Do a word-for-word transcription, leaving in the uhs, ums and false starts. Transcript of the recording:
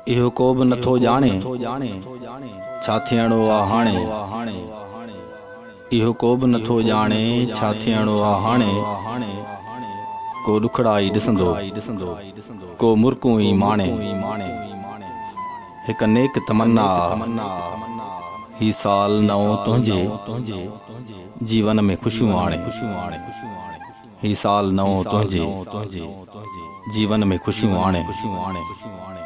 इहो को बि नथो ॼाणे छा थियणो आ हाणे। इहो को बि नथो ॼाणे छा थियणो आ हाणे। को ॾुखड़ाई ॾिसंदो को मुर्कूं ई माणे। हिक नेक तमन्ना ही साल नओं तुंहिंजे जीवन में खुशियूं आणे। ही साल नओं तुंहिंजे जीवन में खुशियूं आणे।